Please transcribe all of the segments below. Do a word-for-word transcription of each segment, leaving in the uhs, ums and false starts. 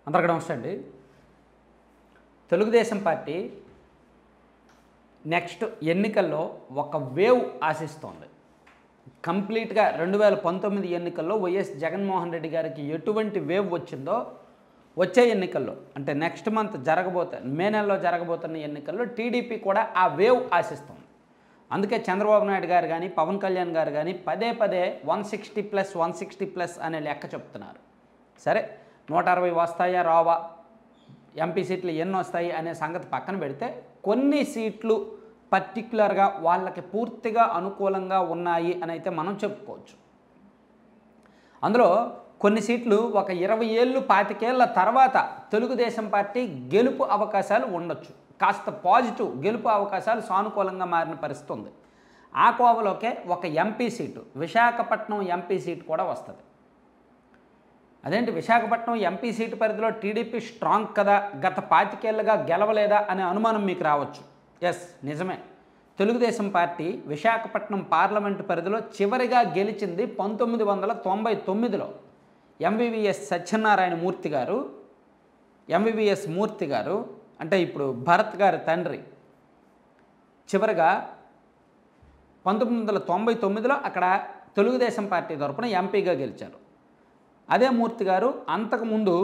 అందరికీ నమస్తే అండి. తెలుగుదేశం పార్టీ నెక్స్ట్ ఎన్నికల్లో ఒక వేవ్ ఆశిస్తోంది. కంప్లీట్గా రెండు వేల పంతొమ్మిది ఎన్నికల్లో వైఎస్ జగన్మోహన్ రెడ్డి గారికి ఎటువంటి వేవ్ వచ్చిందో వచ్చే ఎన్నికల్లో అంటే నెక్స్ట్ మంత్ జరగబోతే మే నెలలో జరగబోతున్న ఎన్నికల్లో టీడీపీ కూడా ఆ వేవ్ ఆశిస్తుంది. అందుకే చంద్రబాబు నాయుడు గారు కానీ పవన్ కళ్యాణ్ గారు కానీ పదే పదే one sixty plus one sixty plus అనే లెక్క చెప్తున్నారు. సరే, నూట అరవై వస్తాయా రావా, ఎంపీ సీట్లు ఎన్ని వస్తాయి అనే సంగతి పక్కన పెడితే కొన్ని సీట్లు పర్టిక్యులర్గా వాళ్ళకి పూర్తిగా అనుకూలంగా ఉన్నాయి అని అయితే మనం చెప్పుకోవచ్చు. అందులో కొన్ని సీట్లు ఒక ఇరవై ఏళ్ళు పాతికేళ్ల తర్వాత తెలుగుదేశం పార్టీ గెలుపు అవకాశాలు ఉండొచ్చు. కాస్త పాజిటివ్ గెలుపు అవకాశాలు సానుకూలంగా మారిన పరిస్థితి ఉంది. ఆ కోవలోకే ఒక MP seat, Visakhapatnam MP seat కూడా వస్తుంది. అదేంటి విశాఖపట్నం ఎంపీ సీటు పరిధిలో టీడీపీ స్ట్రాంగ్ కదా, గత పాతికేళ్లుగా గెలవలేదా అనే అనుమానం మీకు రావచ్చు. ఎస్, నిజమే. తెలుగుదేశం పార్టీ విశాఖపట్నం పార్లమెంటు పరిధిలో చివరిగా గెలిచింది పంతొమ్మిది వందల తొంభై తొమ్మిదిలో ఎంవివిఎస్ సత్యనారాయణ మూర్తి గారు ఎంవివిఎస్ మూర్తి గారు అంటే ఇప్పుడు భరత్ గారి తండ్రి చివరిగా పంతొమ్మిది వందల తొంభై తొమ్మిదిలో అక్కడ తెలుగుదేశం పార్టీ తరఫున ఎంపీగా గెలిచారు. అదే మూర్తి గారు అంతకుముందు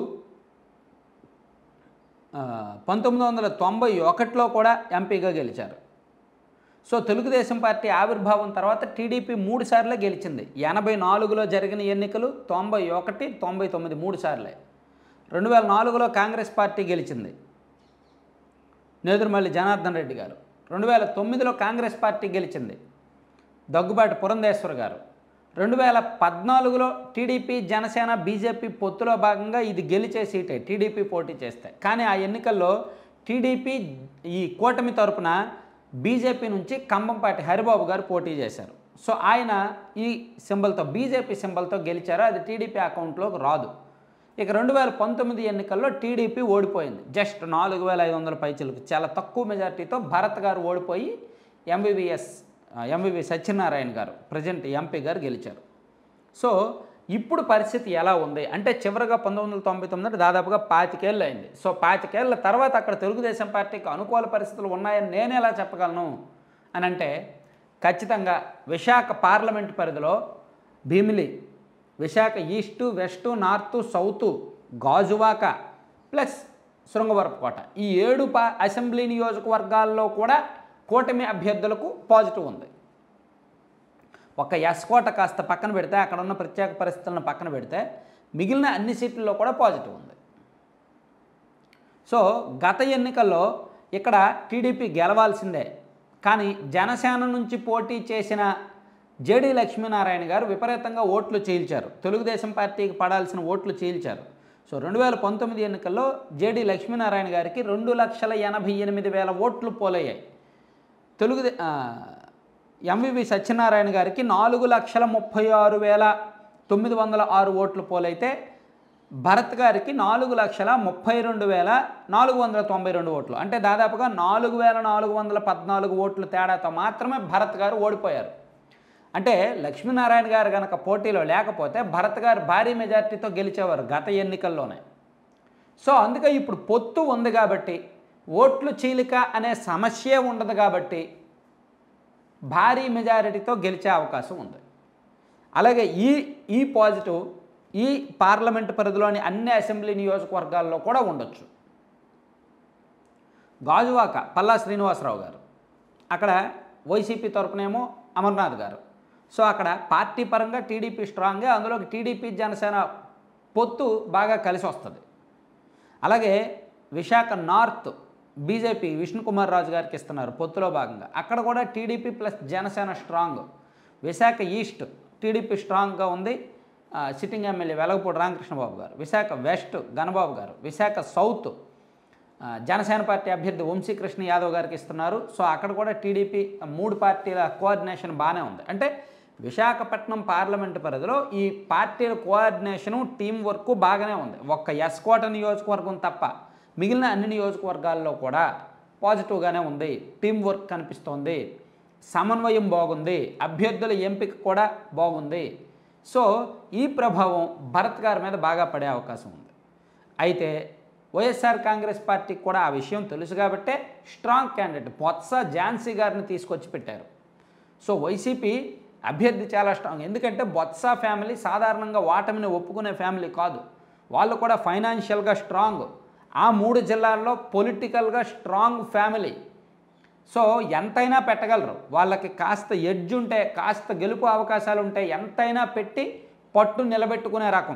పంతొమ్మిది వందల తొంభై ఒకటిలో కూడా ఎంపీగా గెలిచారు. సో తెలుగుదేశం పార్టీ ఆవిర్భావం తర్వాత టీడీపీ మూడు సార్లే గెలిచింది. ఎనభై నాలుగులో జరిగిన ఎన్నికలు, తొంభై ఒకటి తొంభై తొమ్మిది మూడు సార్లే. రెండు వేల నాలుగులో కాంగ్రెస్ పార్టీ గెలిచింది, నేదురుమల్లి జనార్దన్ రెడ్డి గారు. రెండు వేల తొమ్మిదిలో కాంగ్రెస్ పార్టీ గెలిచింది, దగ్గుబాటి పురంధేశ్వర్ గారు. రెండు వేల పద్నాలుగులో టీడీపీ జనసేన బీజేపీ పొత్తులో భాగంగా ఇది గెలిచే సీటే టీడీపీ పోటీ చేస్తే. కానీ ఆ ఎన్నికల్లో టీడీపీ ఈ కూటమి తరపున బీజేపీ నుంచి కంబంపాటి హరిబాబు గారు పోటీ చేశారు. సో ఆయన ఈ సింబల్తో బీజేపీ సింబల్తో గెలిచారు. అది టీడీపీ అకౌంట్లోకి రాదు. ఇక రెండు వేల పంతొమ్మిది ఎన్నికల్లో టీడీపీ ఓడిపోయింది. జస్ట్ నాలుగు వేల ఐదు వందల పైచలకు చాలా తక్కువ మెజార్టీతో భరత్ గారు ఓడిపోయి ఎంవివిఎస్ ఎంవివి సత్యనారాయణ గారు ప్రజెంట్ ఎంపీ గారు గెలిచారు. సో ఇప్పుడు పరిస్థితి ఎలా ఉంది అంటే చివరిగా పంతొమ్మిది వందల తొంభై తొమ్మిది అంటే దాదాపుగా పాతికేళ్ళు అయింది. సో పాతికేళ్ల తర్వాత అక్కడ తెలుగుదేశం పార్టీకి అనుకూల పరిస్థితులు ఉన్నాయని నేను ఎలా చెప్పగలను అని అంటే ఖచ్చితంగా విశాఖ పార్లమెంటు పరిధిలో Bheemili, Visakha east, west, north, south, Gajuwaka plus Srungavarapukota ఈ ఏడు పా అసెంబ్లీ నియోజకవర్గాల్లో కూడా కూటమి అభ్యర్థులకు పాజిటివ్ ఉంది. ఒక ఎస్కోట కాస్త పక్కన పెడితే, అక్కడ ఉన్న ప్రత్యేక పరిస్థితులను పక్కన పెడితే మిగిలిన అన్ని సీట్లలో కూడా పాజిటివ్ ఉంది. సో గత ఎన్నికల్లో ఇక్కడ టీడీపీ గెలవాల్సిందే, కానీ జనసేన నుంచి పోటీ చేసిన జేడీ లక్ష్మీనారాయణ గారు విపరీతంగా ఓట్లు చీల్చారు. తెలుగుదేశం పార్టీకి పడాల్సిన ఓట్లు చీల్చారు. సో రెండు వేల పంతొమ్మిది ఎన్నికల్లో జేడీ లక్ష్మీనారాయణ గారికి రెండు లక్షల ఎనభై ఎనిమిది వేల ఓట్లు పోలయ్యాయి. తెలుగు ఎంవివి సత్యనారాయణ గారికి నాలుగు లక్షల ముప్పై ఆరు వేల తొమ్మిది వందల ఆరు ఓట్లు పోలైతే భరత్ గారికి నాలుగు లక్షల ముప్పై రెండు వేల నాలుగు వందల తొంభై రెండు ఓట్లు అంటే దాదాపుగా నాలుగు వేల నాలుగు వందల పద్నాలుగు ఓట్లు తేడాతో మాత్రమే భరత్ గారు ఓడిపోయారు. అంటే లక్ష్మీనారాయణ గారు కనుక పోటీలో లేకపోతే భరత్ గారు భారీ మెజార్టీతో గెలిచేవారు గత ఎన్నికల్లోనే. సో అందుకే ఇప్పుడు పొత్తు ఉంది కాబట్టి ఓట్లు చీలిక అనే సమస్యే ఉండదు కాబట్టి భారీ మెజారిటీతో గెలిచే అవకాశం ఉంది. అలాగే ఈ ఈ పాజిటివ్ ఈ పార్లమెంటు పరిధిలోని అన్ని అసెంబ్లీ నియోజకవర్గాల్లో కూడా ఉండొచ్చు. గాజువాక పల్లా శ్రీనివాసరావు గారు, అక్కడ వైసీపీ తరపునేమో అమర్నాథ్ గారు. సో అక్కడ పార్టీ పరంగా టీడీపీ స్ట్రాంగ్గా, అందులోకి టీడీపీ జనసేన పొత్తు బాగా కలిసి వస్తుంది. అలాగే విశాఖ నార్త్ బీజేపీ విష్ణుకుమార్ రాజు గారికి ఇస్తున్నారు పొత్తులో భాగంగా, అక్కడ కూడా TDP plus Janasena strong. Visakha east TDP స్ట్రాంగ్గా ఉంది, సిట్టింగ్ ఎమ్మెల్యే వెలగపూడి రామకృష్ణబాబు గారు. విశాఖ వెస్ట్ గణబాబు గారు. విశాఖ సౌత్ జనసేన పార్టీ అభ్యర్థి వంశీకృష్ణ యాదవ్ గారికి ఇస్తున్నారు. సో అక్కడ కూడా టీడీపీ మూడు పార్టీల కోఆర్డినేషన్ బాగానే ఉంది. అంటే విశాఖపట్నం పార్లమెంటు పరిధిలో ఈ పార్టీల కోఆర్డినేషను టీం వర్క్ బాగానే ఉంది. ఒక్క ఎస్కోట నియోజకవర్గం తప్ప మిగిలిన అన్ని నియోజకవర్గాల్లో కూడా పాజిటివ్గానే ఉంది. టీం వర్క్ కనిపిస్తోంది, సమన్వయం బాగుంది, అభ్యర్థుల ఎంపిక కూడా బాగుంది. సో ఈ ప్రభావం భరత్ గారి మీద బాగా పడే అవకాశం ఉంది. అయితే వైఎస్ఆర్ కాంగ్రెస్ పార్టీకి కూడా ఆ విషయం తెలుసు కాబట్టే స్ట్రాంగ్ క్యాండిడేట్ బొత్స ఝాన్సీ గారిని తీసుకొచ్చి పెట్టారు. సో వైసీపీ అభ్యర్థి చాలా స్ట్రాంగ్. ఎందుకంటే బొత్స ఫ్యామిలీ సాధారణంగా ఓటమిని ఒప్పుకునే ఫ్యామిలీ కాదు. వాళ్ళు కూడా ఫైనాన్షియల్గా స్ట్రాంగ్. ఆ మూడు జిల్లాల్లో పొలిటికల్గా స్ట్రాంగ్ ఫ్యామిలీ. సో ఎంతైనా పెట్టగలరు. వాళ్ళకి కాస్త ఎడ్జ్ ఉంటే, కాస్త గెలుపు అవకాశాలు ఉంటే ఎంతైనా పెట్టి పట్టు నిలబెట్టుకునే రకం.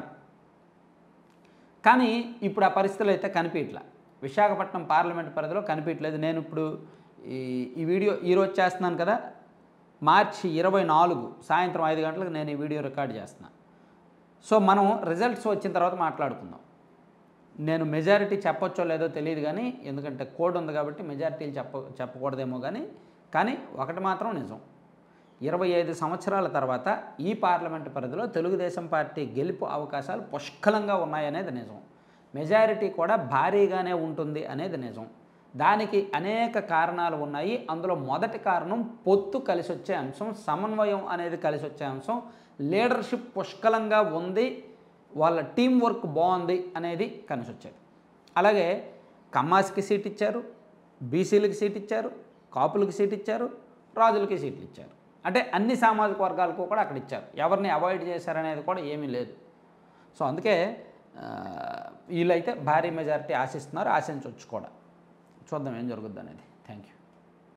కానీ ఇప్పుడు ఆ పరిస్థితులు అయితే కనిపించట్లా. విశాఖపట్నం పార్లమెంట్ పరిధిలో కనిపించలేదు. నేను ఇప్పుడు ఈ ఈ వీడియో ఈరోజు చేస్తున్నాను కదా, మార్చి ఇరవై నాలుగు సాయంత్రం ఐదు గంటలకు నేను ఈ వీడియో రికార్డ్ చేస్తున్నాను. సో మనం రిజల్ట్స్ వచ్చిన తర్వాత మాట్లాడుకుందాం. నేను మెజారిటీ చెప్పొచ్చో లేదో తెలియదు కానీ, ఎందుకంటే కోడ్ ఉంది కాబట్టి మెజారిటీలు చెప్ప చెప్పకూడదేమో కానీ కానీ ఒకటి మాత్రం నిజం, ఇరవై ఐదు సంవత్సరాల తర్వాత ఈ పార్లమెంటు పరిధిలో తెలుగుదేశం పార్టీ గెలుపు అవకాశాలు పుష్కలంగా ఉన్నాయనేది నిజం. మెజారిటీ కూడా భారీగానే ఉంటుంది అనేది నిజం. దానికి అనేక కారణాలు ఉన్నాయి. అందులో మొదటి కారణం పొత్తు కలిసి వచ్చే అంశం, సమన్వయం అనేది కలిసి వచ్చే అంశం, లీడర్షిప్ పుష్కలంగా ఉంది, వాళ్ళ టీం వర్క్ బాగుంది అనేది కలిసి వచ్చేది. అలాగే కమ్మాస్కి సీట్ ఇచ్చారు, బీసీలకి సీట్ ఇచ్చారు, కాపులకి సీట్ ఇచ్చారు, రాజులకి సీట్లు ఇచ్చారు. అంటే అన్ని సామాజిక వర్గాలకు కూడా అక్కడ ఇచ్చారు. ఎవరిని అవాయిడ్ చేశారనేది కూడా ఏమీ లేదు. సో అందుకే వీళ్ళైతే భారీ మెజారిటీ ఆశిస్తున్నారు, ఆశించవచ్చు కూడా. చూద్దాం ఏం జరుగుద్ది అనేది. Thank you.